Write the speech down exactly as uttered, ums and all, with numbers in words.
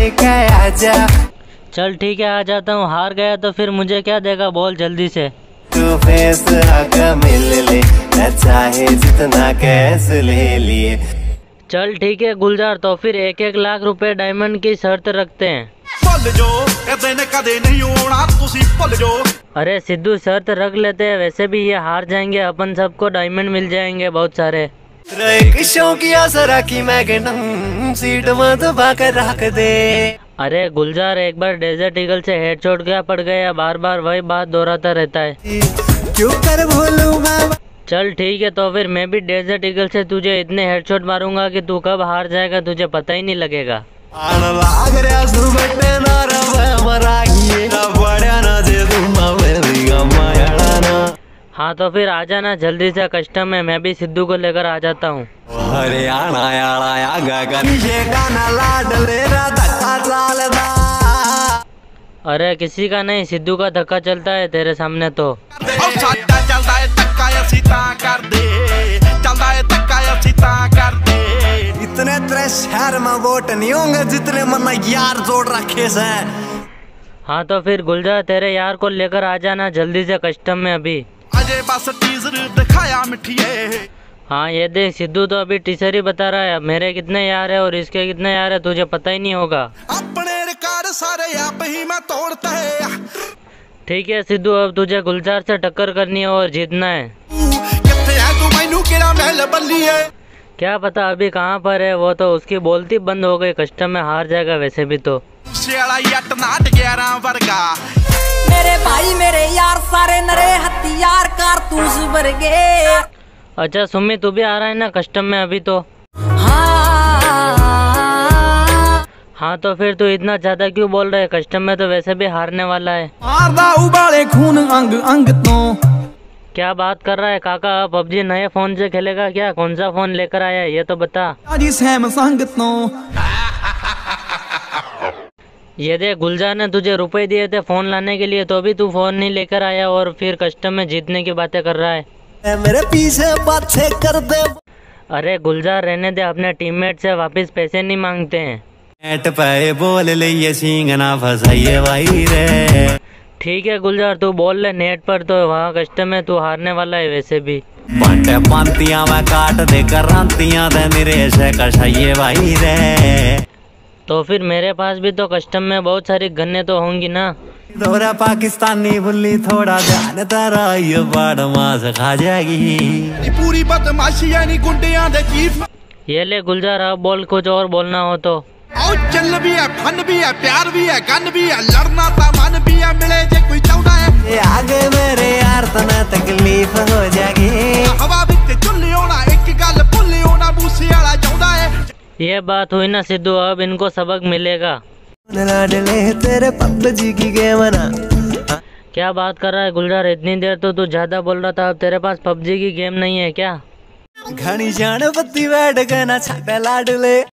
लेके आजा। चल ठीक है आ जाता हूँ। हार गया तो फिर मुझे क्या देगा बोल जल्दी से। तू फेस आका मिल ले, मैं चाहे जितना कैश ले लिए। चल ठीक है गुलजार, तो फिर एक एक लाख रुपए डायमंड की शर्त रखते हैं। अरे सिद्धू शर्त रख लेते हैं, वैसे भी ये हार जाएंगे, अपन सबको डायमंड मिल जाएंगे बहुत सारे। शौकिया सरा की मैं सीट में दबा कर रख दे। अरे गुलजार एक बार डेजर्ट ईगल से हेडशॉट क्या पड़ गया, बार बार वही बात दोहराता रहता है। क्यों कर भूलूं मैं। चल ठीक है तो फिर मैं भी डेजर्ट ईगल से तुझे इतने हेडशॉट मारूंगा कि तू कब हार जाएगा तुझे पता ही नहीं लगेगा। हाँ तो फिर आ जाना जल्दी से, कस्टम है, मैं भी सिद्धू को लेकर आ जाता हूँ। अरे किसी का नहीं, सिद्धू का धक्का चलता है तेरे सामने तो। इतने तेरे शहर में वोट नहीं होंगे जितने मन यार जोड़ रखे से। हाँ तो फिर गुलजार तेरे यार को लेकर आ जाना जल्दी से कस्टम में अभी। अजय बस टीजर दिखाया मिठिए। हाँ ये देख सिद्धू तो अभी टीचर ही बता रहा है मेरे कितने यार है और इसके कितने यार है तुझे पता ही नहीं होगा। अपने रिकॉर्ड सारे आप ही मैं तोड़ता है। ठीक है सिद्धू अब तुझे गुलजार से टक्कर करनी है और जीतना है। क्या पता अभी कहाँ पर है वो, तो उसकी बोलती बंद हो गई, कस्टम में हार जाएगा वैसे भी तो। मेरे भाई मेरे यार सारे नरे हथियार कारतूस भर गए। अच्छा सुमी तू भी आ रहा है ना कस्टम में अभी तो। हाँ हाँ तो फिर तू इतना ज्यादा क्यों बोल रहा है, कस्टम में तो वैसे भी हारने वाला है। उबाले खून अंग अंग तो। क्या बात कर रहा है काका, पबजी नए फोन से खेलेगा क्या, कौन सा फोन लेकर आया है ये तो बता। ये देख गुलजार ने तुझे रुपए दिए थे फोन लाने के लिए, तो भी तू फोन नहीं लेकर आया और फिर कस्टम में जीतने की बातें कर रहा है। मेरे पीछे बातें कर दे। अरे गुलजार रहने दे, अपने टीममेट से वापस पैसे नहीं मांगते हैं। नेट पे बोल ले ये सिंह ना फसाइए भाई रे। ठीक है गुलजार तू बोल ले नेट पर, तो वहाँ कस्टम में तू हारने वाला है वैसे भी। बांटे पांतियां मैं काट दे कर रांतियां दे मेरे से कसाइए भाई रे। तो फिर मेरे पास भी तो कस्टम में बहुत सारी गन्ने तो होंगी ना। दोरा पाकिस्तानी बुल्ली थोड़ा ध्यान तारा ये बाड़ मास खा जाएगी। पूरी बदमाशी यानी गुंडियां दे चीफ। ये ले गुलजार अब बोल, कुछ और बोलना हो तो। और चल भी है, फन भी है, प्यार भी है, गन भी है, लड़ना ता मन भी है, मिले जे कोई चाहता है। ये आगे मेरे यार तना तकलीफ हो जाएगी। हवा बिक चुल्ली होना एक गल भुल्ली होना बूसी वाला चाहता है। ये बात हुई ना सिद्धू, अब इनको सबक मिलेगा। तेरे पबजी की गेम ना। क्या बात कर रहा है गुलजार, इतनी देर तो तू ज्यादा बोल रहा था, अब तेरे पास पबजी की गेम नहीं है क्या। घनी जान बत्ती बैठ गए ना छापे लाडले।